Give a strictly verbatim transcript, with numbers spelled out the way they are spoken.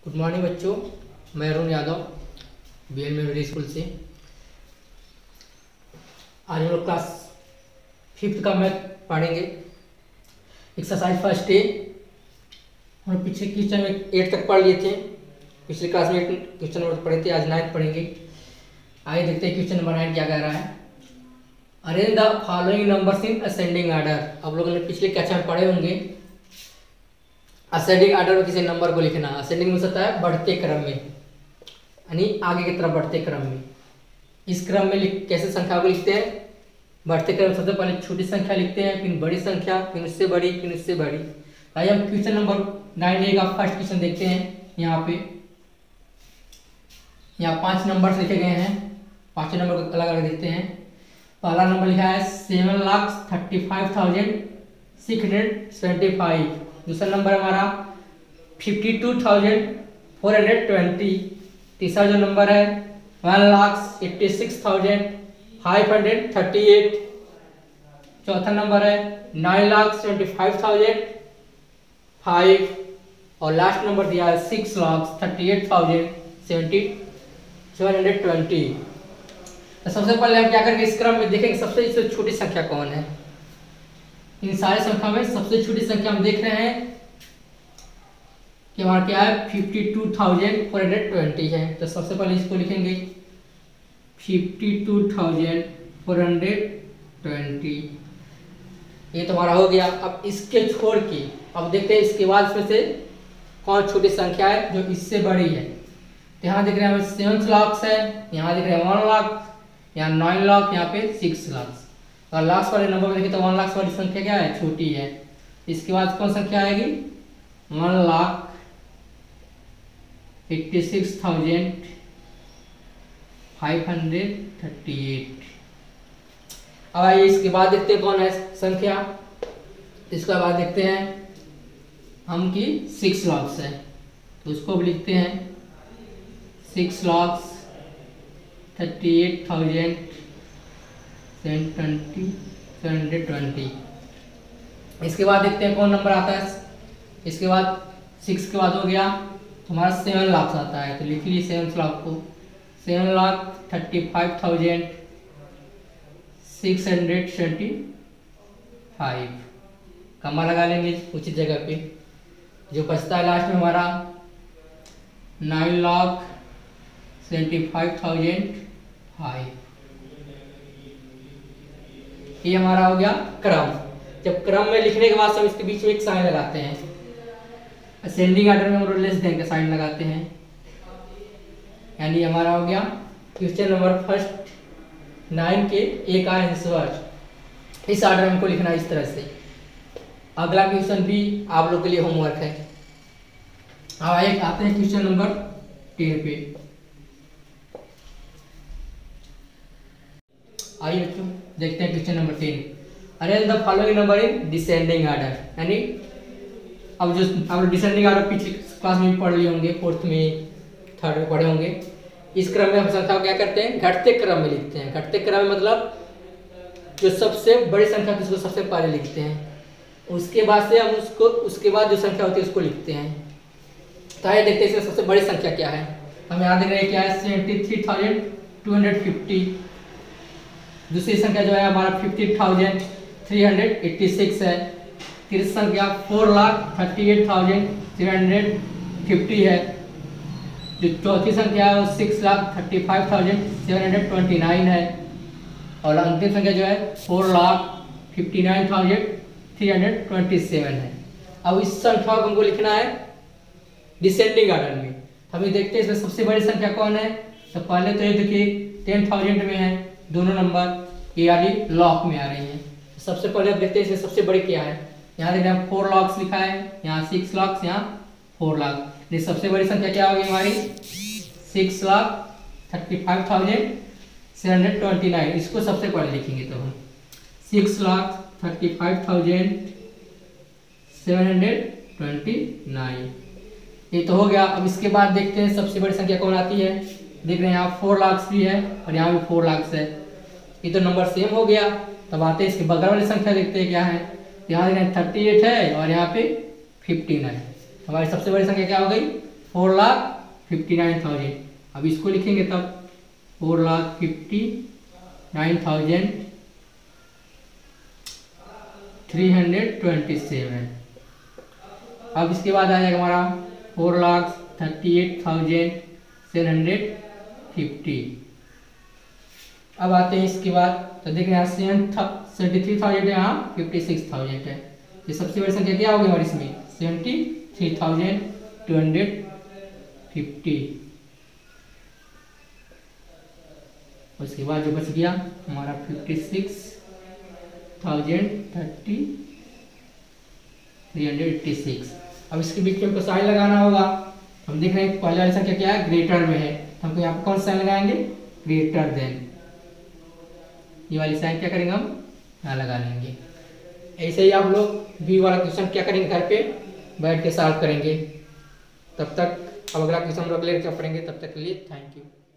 Good morning बच्चों, मैं Arun Yadav B L memory school से। आज हम लोग क्लास फिफ्थ का मैथ पढ़ेंगे। एक्सरसाइज फर्स्ट डे हम लोग पिछले क्वेश्चन में एट तक पढ़ लिए थे। पिछले क्लास में एट क्वेश्चन नंबर पढ़े थे, आज नाइन्थ पढ़ेंगे। आइए देखते हैं क्वेश्चन नंबर नाइन क्या कह रहा है। Arrange the following numbers in ascending order. आप लोगों ने पिछले क्वेश्चन में पढ़े होंगे। असेंडिंग ऑर्डर में किसी नंबर को लिखना। असेंडिंग में होता है बढ़ते क्रम में, यानी आगे की तरफ बढ़ते क्रम में। इस क्रम में लिख कैसे संख्या को लिखते हैं? बढ़ते क्रम सबसे पहले छोटी संख्या लिखते हैं, फिर बड़ी संख्या, फिर उससे बड़ी, फिर उससे बड़ी। आइए हम क्वेश्चन नंबर नाइन ए का फर्स्ट क्वेश्चन देखते हैं। यहाँ पे यहाँ पांच नंबर लिखे गए हैं, पांचों नंबर को अलग अलग देखते हैं। पहला नंबर लिखा है seven lakh thirty five thousand six hundred seventy five. दूसरा नंबर हमारा fifty two thousand four hundred twenty. तीसरा जो नंबर है one lakh eighty six thousand five hundred thirty eight. चौथा नंबर है nine lakh seventy five thousand five. और लास्ट नंबर दिया है six lakh thirty eight thousand seventy seven hundred twenty. तो सबसे पहले हम क्या करेंगे, इस क्रम में देखेंगे सबसे छोटी संख्या कौन है। इन सारे संख्या में सबसे छोटी संख्या हम देख रहे हैं कि हमारा क्या है fifty two thousand four hundred twenty है। तो सबसे पहले इसको लिखेंगे fifty two thousand four hundred twenty. ये तो हमारा हो गया। अब इसके छोड़ के अब देखते हैं इसके बाद इसमें से कौन छोटी संख्या है जो इससे बड़ी है। तो यहाँ देख रहे हैं हमें सेवन लाख है, यहाँ देख रहे हैं वन लाख, यहाँ नाइन लाख, यहाँ पे सिक्स लाख। और लास्ट वाले नंबर में देखिए तो वन लाख वाली संख्या क्या है, छोटी है। इसके बाद कौन संख्या आएगी, one lakh eighty six thousand five hundred thirty eight. अब आइए इसके बाद देखते हैं कौन है संख्या। इसके बाद देखते हैं हम की सिक्स लाख है, तो उसको भी लिखते हैं six lakh thirty eight thousand seven twenty seven hundred twenty. इसके बाद देखते हैं कौन नंबर आता है। इसके बाद सिक्स के बाद हो गया तो हमारा सेवन लाख आता है, तो लिख लीजिए सेवन लाख को seven lakh thirty five thousand six hundred seventy five. Comma लगा लेंगे उचित जगह पे। जो बचता है लास्ट में हमारा nine lakh seventy five thousand five. ये हमारा हो गया क्रम। जब क्रम में लिखने के बाद हम इसके बीच में एक साइन लगाते हैं। असेंडिंग ऑर्डर में हम लेस देन का साइन लगाते हैं, यानी हमारा हो गया क्वेश्चन नंबर फर्स्ट नाइन के एक आंसर। इस ऑर्डर में हमको लिखना है इस तरह से। अगला क्वेश्चन भी आप लोग के लिए होमवर्क है। अब आइए आते हैं क्वेश्चन नंबर टेन पे। आइए बच्चों देखते हैं question number ten. Arrange the following number in descending order. यानी अब जो आप डिसेंडिंग ऑर्डर पिछले क्लास में भी पढ़ लिए होंगे, फोर्थ में थर्ड में पढ़े होंगे। इस क्रम में हम संख्या को क्या करते हैं, घटते क्रम में लिखते हैं। घटते क्रम में मतलब जो सबसे बड़ी संख्या उसको सबसे पहले लिखते हैं, उसके बाद से हम उसको उसके बाद जो संख्या होती है उसको लिखते हैं। तो आइए देखते हैं इसमें सबसे बड़ी संख्या क्या है। हम यहाँ देख रहे हैं क्या है seventy three thousand two hundred fifty. दूसरी संख्या जो है हमारा fifty thousand three hundred eighty six है। तीसरी संख्या four lakh thirty eight thousand seven hundred fifty है। जो चौथी संख्या है वो six lakh thirty five thousand seven hundred twenty nine है। और अंतिम संख्या जो है four lakh fifty nine thousand three hundred twenty seven है। अब इस संख्या को हमको लिखना है डिसेंडिंग ऑर्डर में। हमें देखते हैं इसमें सबसे बड़ी संख्या कौन है। तो पहले तो ये देखिए टेन थाउजेंड में है, दोनों नंबर ये वाली लॉक में आ रही है। सबसे पहले अब देखते हैं इसमें सबसे बड़ी क्या है। यहाँ देखते हैं फोर लाख लिखा है, यहाँ सिक्स लाख, यहाँ फोर लाख। सबसे बड़ी संख्या क्या होगी हमारी six lakh thirty five thousand seven hundred twenty nine. इसको सबसे पहले लिखेंगे तो हम six lakh thirty five thousand seven hundred twenty nine. ये तो हो गया। अब इसके बाद देखते हैं सबसे बड़ी संख्या कौन आती है। देख रहे हैं यहाँ फोर लाख भी है और यहाँ भी फोर लाख है। ये तो नंबर सेम हो गया। तब आते हैं इसके बगल वाली संख्या देखते हैं क्या है। यहाँ देख रहे हैं थर्टी एट है और यहाँ पे फिफ्टीन है। हमारी सबसे बड़ी संख्या क्या हो गई four lakh fifty nine thousand. अब इसको लिखेंगे तब four lakh fifty nine thousand three hundred twenty seven. अब इसके बाद आ जाएगा हमारा four lakh thirty eight thousand seven hundred fifty. अब आते हैं इसके बाद, तो देखिए यहाँ सेवेंटी थ्री थाउजेंड है, यहाँ फिफ्टी सिक्स थाउजेंड है। ये सबसे बड़ी संख्या क्या होगी हमारी इसमें, seventy three thousand two hundred fifty. उसके बाद जो बच गया हमारा fifty six thousand thirty three hundred eighty six. अब इसके बीच में हमको साइन लगाना होगा। हम देख रहे हैं पहले वाली संख्या क्या है, ग्रेटर में है, तो हमको यहाँ पर कौन सा साइन लगाएंगे, ग्रेटर देन। ये वाली साइन क्या करेंगे हम यहाँ लगा लेंगे। ऐसे ही आप लोग बी वाला क्वेश्चन क्या करेंगे, घर पे बैठ के सॉल्व करेंगे। तब तक अब अगला क्वेश्चन हम लोग लेकर पढ़ेंगे, तब तक के लिए थैंक यू।